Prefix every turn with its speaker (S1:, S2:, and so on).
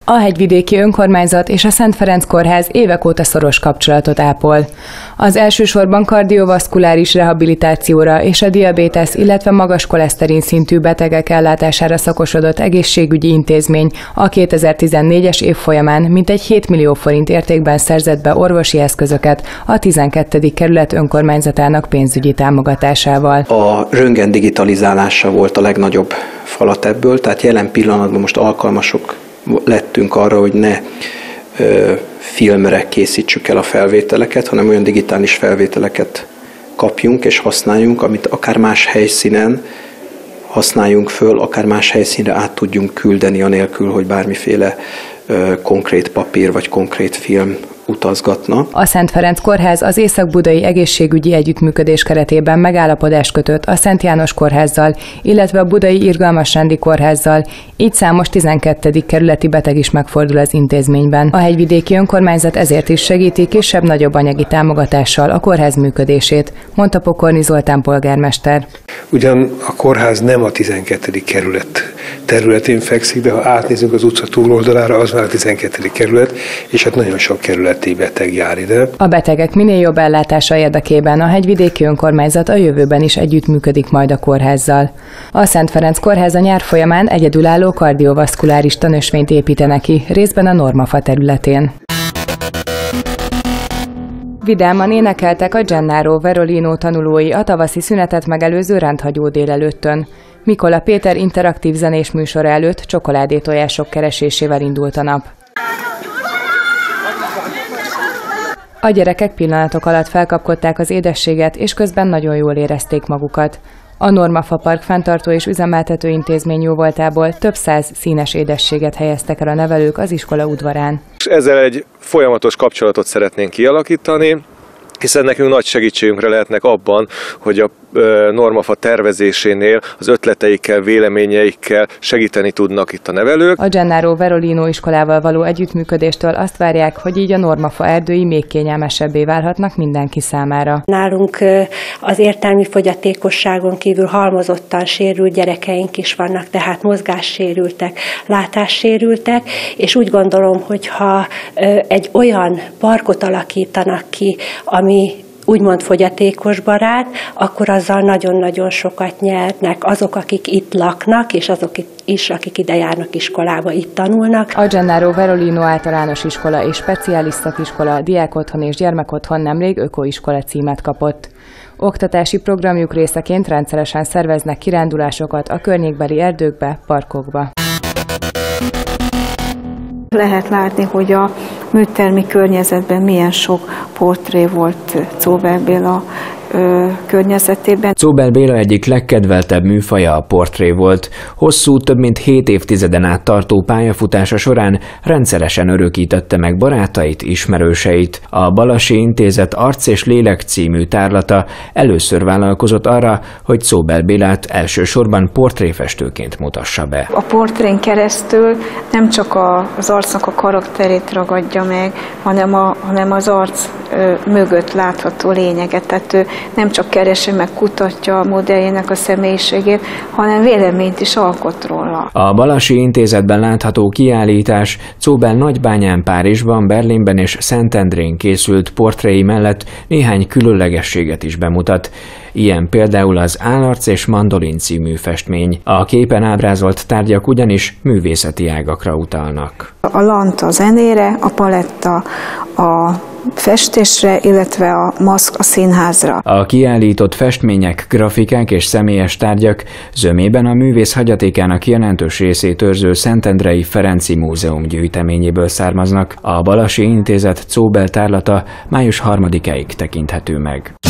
S1: A hegyvidéki önkormányzat és a Szent Ferenc Kórház évek óta szoros kapcsolatot ápol. Az elsősorban kardiovaszkuláris rehabilitációra és a diabétesz, illetve magas koleszterin szintű betegek ellátására szakosodott egészségügyi intézmény a 2014-es év folyamán mintegy 7 millió forint értékben szerzett be orvosi eszközöket a 12. kerület önkormányzatának pénzügyi támogatásával.
S2: A röntgen digitalizálása volt a legnagyobb falat ebből, tehát jelen pillanatban most alkalmasok lettünk arra, hogy ne filmre készítsük el a felvételeket, hanem olyan digitális felvételeket kapjunk és használjunk, amit akár más helyszínen használjunk föl, akár más helyszínre át tudjunk küldeni, anélkül, hogy bármiféle konkrét papír vagy konkrét film utazgatna.
S1: A Szent Ferenc Kórház az Észak-Budai Egészségügyi Együttműködés keretében megállapodást kötött a Szent János Kórházzal, illetve a Budai Irgalmas Rendi Kórházzal, így számos 12. kerületi beteg is megfordul az intézményben. A hegyvidéki önkormányzat ezért is segíti kisebb-nagyobb anyagi támogatással a kórház működését, mondta Pokorni Zoltán polgármester.
S3: Ugyan a kórház nem a 12. kerület területén fekszik, de ha átnézünk az utca túloldalára, az már a 12. kerület, és hát nagyon sok kerületi beteg jár ide.
S1: A betegek minél jobb ellátása érdekében a hegyvidéki önkormányzat a jövőben is együttműködik majd a kórházzal. A Szent Ferenc Kórház a nyár folyamán egyedülálló kardiovaszkuláris tanösvényt építenek ki, részben a Normafa területén. Vidáman énekeltek a Gennaro Verolino tanulói a tavaszi szünetet megelőző rendhagyó délelőttön. Mikola Péter interaktív zenés műsora előtt csokoládétojások keresésével indult a nap. A gyerekek pillanatok alatt felkapkodták az édességet, és közben nagyon jól érezték magukat. A Normafa Park fenntartó és üzemeltető intézmény jóvoltából több 100 színes édességet helyeztek el a nevelők az iskola udvarán.
S4: Ezzel egy folyamatos kapcsolatot szeretnénk kialakítani, hiszen nekünk nagy segítségünkre lehetnek abban, hogy a Normafa tervezésénél az ötleteikkel, véleményeikkel segíteni tudnak itt a nevelők.
S1: A Gennaro Verolino iskolával való együttműködéstől azt várják, hogy így a Normafa erdői még kényelmesebbé válhatnak mindenki számára.
S5: Nálunk az értelmi fogyatékosságon kívül halmozottan sérült gyerekeink is vannak, tehát mozgássérültek, látássérültek, és úgy gondolom, hogy ha egy olyan parkot alakítanak ki, ami úgymond fogyatékosbarát, akkor azzal nagyon-nagyon sokat nyernek azok, akik itt laknak, és azok is, akik ide járnak iskolába, itt tanulnak.
S1: A Gennaro Verolino általános iskola és speciális szakiskola, diákotthon és gyermekotthon nemrég ökoiskola címet kapott. Oktatási programjuk részeként rendszeresen szerveznek kirándulásokat a környékbeli erdőkbe, parkokba.
S6: Lehet látni, hogy a műtermi környezetben milyen sok portré volt Czóbel Béla környezetében.
S7: Czóbel Béla egyik legkedveltebb műfaja a portré volt. Hosszú, több mint 7 évtizeden át tartó pályafutása során rendszeresen örökítette meg barátait, ismerőseit. A Balassi Intézet Arc és Lélek című tárlata először vállalkozott arra, hogy Czóbel Bélát elsősorban portréfestőként mutassa be.
S6: A portrén keresztül nem csak az arcnak a karakterét ragadja meg, hanem az arc mögött látható lényeget. Tehát ő nem csak keresi, meg kutatja a modelljének a személyiségét, hanem véleményt is alkot róla.
S7: A Balassi Intézetben látható kiállítás Czóbel Nagybányán, Párizsban, Berlinben és Szentendrén készült portréi mellett néhány különlegességet is bemutat. Ilyen például az Állarc és Mandolin című festmény. A képen ábrázolt tárgyak ugyanis művészeti ágakra utalnak.
S6: A lant a zenére, a paletta a festésre, illetve a maszk a színházra.
S7: A kiállított festmények, grafikák és személyes tárgyak zömében a művész hagyatékának jelentős részét őrző Szentendrei Ferenci Múzeum gyűjteményéből származnak. A Balassi Intézet Czóbel tárlata május 3-áig tekinthető meg.